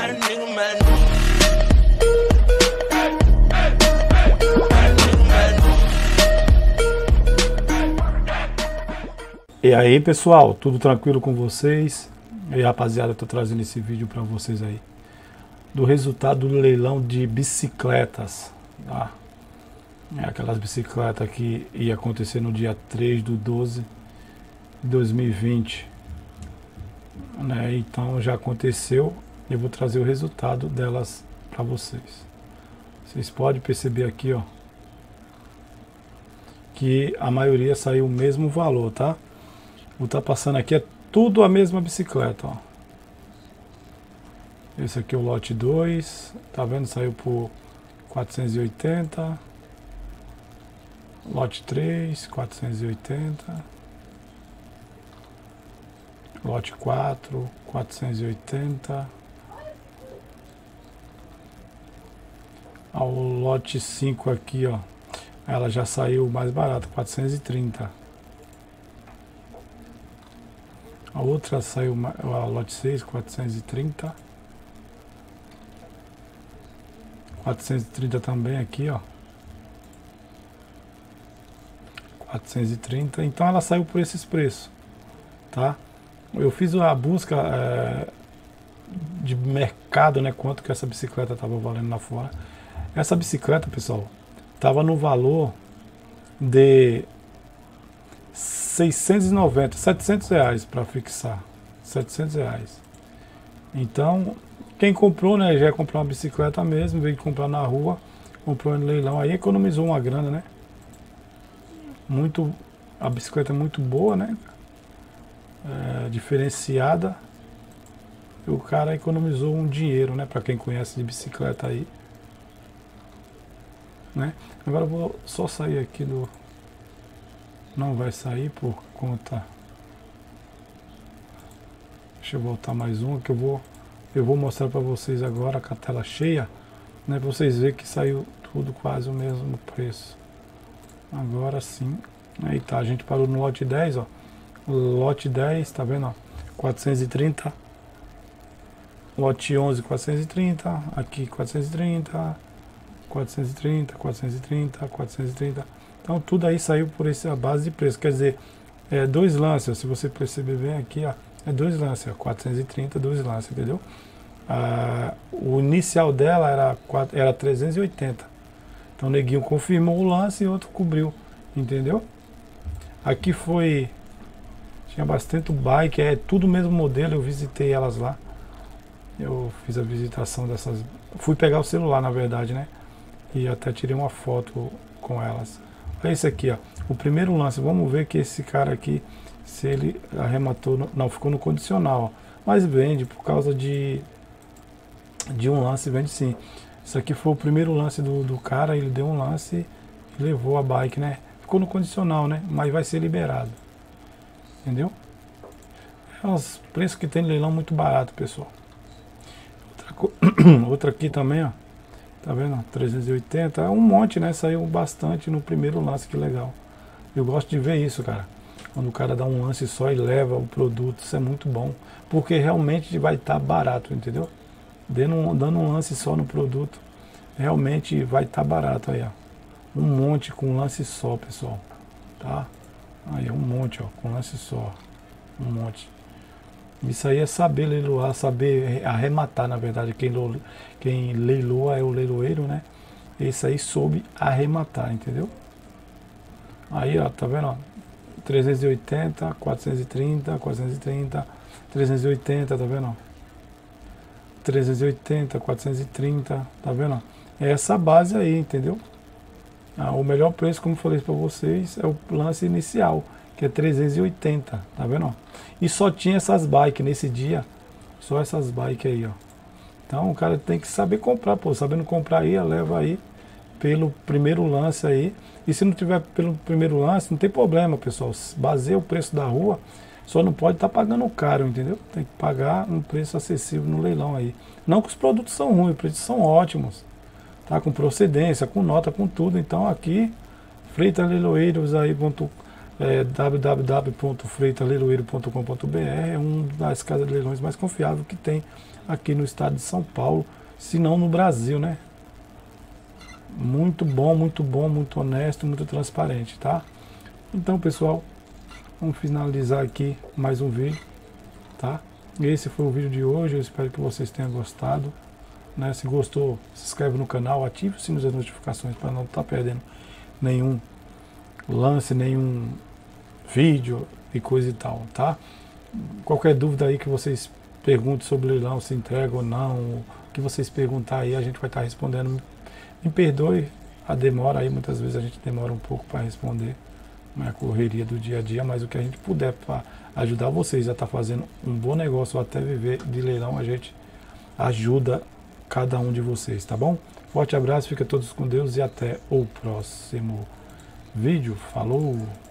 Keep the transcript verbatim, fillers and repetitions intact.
E aí pessoal, tudo tranquilo com vocês? E aí, rapaziada, eu tô trazendo esse vídeo para vocês aí do resultado do leilão de bicicletas, tá? É aquelas bicicletas que ia acontecer no dia três do doze de dois mil e vinte, né? Então já aconteceu, eu vou trazer o resultado delas para vocês. Vocês podem perceber aqui, ó, que a maioria saiu o mesmo valor, tá? Vou estar passando aqui, é tudo a mesma bicicleta, ó. Esse aqui é o lote dois, tá vendo? Saiu por quatrocentos e oitenta. Lote três, quatrocentos e oitenta. Lote quatro, quatrocentos e oitenta. O lote cinco aqui, ó, ela já saiu mais barata, quatrocentos e trinta. A outra saiu, a lote seis, quatrocentos e trinta. quatrocentos e trinta também aqui, ó. quatrocentos e trinta. Então ela saiu por esses preços, tá? Eu fiz a busca é, de mercado, né? Quanto que essa bicicleta estava valendo lá fora. Essa bicicleta, pessoal, estava no valor de seiscentos e noventa, setecentos reais para fixar, setecentos reais. Então, quem comprou, né, já ia comprar uma bicicleta mesmo, veio comprar na rua, comprou no leilão, aí economizou uma grana, né? Muito, a bicicleta é muito boa, né? É, diferenciada. E o cara economizou um dinheiro, né? Para quem conhece de bicicleta aí, né? Agora eu vou só sair aqui do... Não vai sair por conta... Deixa eu voltar mais uma que eu vou... Eu vou mostrar para vocês agora com a tela cheia, né? Para vocês verem que saiu tudo quase o mesmo preço. Agora sim. Aí tá, a gente parou no lote dez, ó. Lote dez, tá vendo, ó? quatrocentos e trinta. Lote onze, quatrocentos e trinta. Aqui quatrocentos e trinta. quatrocentos e trinta, quatrocentos e trinta, quatrocentos e trinta. Então tudo aí saiu por essa base de preço. Quer dizer, é dois lances, se você perceber bem aqui, ó, é dois lances, quatrocentos e trinta, dois lances, entendeu? Ah, o inicial dela era, era trezentos e oitenta. Então o neguinho confirmou o lance e outro cobriu, entendeu? Aqui foi... Tinha bastante bike, é tudo o mesmo modelo, eu visitei elas lá. Eu fiz a visitação dessas... Fui pegar o celular, na verdade, né? E até tirei uma foto com elas. Olha esse aqui, ó. O primeiro lance, vamos ver que esse cara aqui, se ele arrematou, no, não, ficou no condicional, ó. Mas vende, por causa de, de um lance, vende sim. Isso aqui foi o primeiro lance do, do cara, ele deu um lance e levou a bike, né? Ficou no condicional, né? Mas vai ser liberado. Entendeu? É os preços que tem no leilão muito barato, pessoal. Outra, co... Outra aqui também, ó. Tá vendo? trezentos e oitenta, é um monte, né? Saiu bastante no primeiro lance, que legal. Eu gosto de ver isso, cara. Quando o cara dá um lance só e leva o produto, isso é muito bom. Porque realmente vai estar tá barato, entendeu? Dando um, dando um lance só no produto, realmente vai estar tá barato aí, ó. Um monte com lance só, pessoal. Tá? Aí, um monte, ó, com lance só. Um monte. Isso aí é saber leiloar, saber arrematar, na verdade. Quem, quem leiloa é o leiloeiro, né? Esse aí soube arrematar, entendeu? Aí, ó, tá vendo, ó? trezentos e oitenta, quatrocentos e trinta, quatrocentos e trinta, trezentos e oitenta, tá vendo, ó? trezentos e oitenta, quatrocentos e trinta, tá vendo, ó? É essa base aí, entendeu? Ah, o melhor preço, como eu falei para vocês, é o lance inicial, que é trezentos e oitenta, tá vendo, ó? E só tinha essas bikes nesse dia, só essas bikes aí, ó. Então o cara tem que saber comprar, pô, sabendo comprar aí, leva aí pelo primeiro lance aí. E se não tiver pelo primeiro lance, não tem problema, pessoal. Baseia o preço da rua, só não pode estar tá pagando caro, entendeu? Tem que pagar um preço acessível no leilão aí. Não que os produtos são ruins, os preços são ótimos, tá? Com procedência, com nota, com tudo. Então aqui, Freitas Leiloeiros aí, é w w w ponto freitas leiloeiro ponto com ponto b r, é uma das casas de leilões mais confiáveis que tem aqui no estado de São Paulo, se não no Brasil, né? Muito bom, muito bom, muito honesto, muito transparente, tá? Então, pessoal, vamos finalizar aqui mais um vídeo, tá? Esse foi o vídeo de hoje, eu espero que vocês tenham gostado, né? Se gostou, se inscreve no canal, ative o sino das notificações para não estar perdendo nenhum lance, nenhum vídeo e coisa e tal, tá? Qualquer dúvida aí que vocês perguntem sobre leilão, se entrega ou não, o que vocês perguntar aí, a gente vai estar respondendo. Me perdoe a demora aí, muitas vezes a gente demora um pouco para responder, não é a correria do dia a dia, mas o que a gente puder para ajudar vocês a estar fazendo um bom negócio ou até viver de leilão, a gente ajuda cada um de vocês, tá bom? Forte abraço, fica todos com Deus e até o próximo vídeo. Falou!